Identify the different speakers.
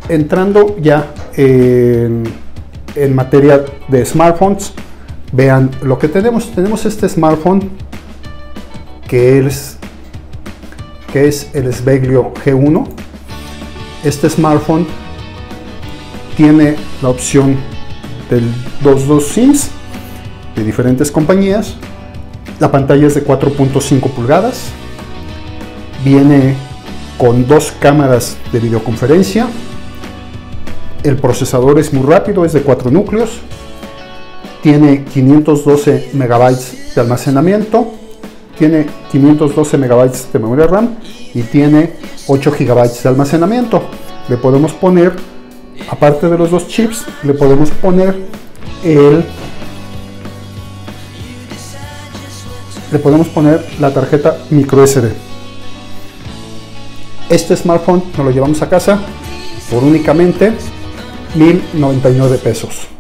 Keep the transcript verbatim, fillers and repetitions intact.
Speaker 1: entrando ya en, en materia de smartphones, vean lo que tenemos. Tenemos este smartphone que es, que es el Sveglio G uno. Este smartphone tiene la opción del dos dos SIMs de diferentes compañías. La pantalla es de cuatro punto cinco pulgadas. Viene con dos cámaras de videoconferencia. El procesador es muy rápido, es de cuatro núcleos. Tiene quinientos doce megabytes de almacenamiento. Tiene quinientos doce megabytes de memoria RAM y tiene ocho gigabytes de almacenamiento. Le podemos poner, aparte de los dos chips, le podemos poner el le podemos poner la tarjeta micro S D. Este smartphone nos lo llevamos a casa por únicamente mil noventa y nueve pesos.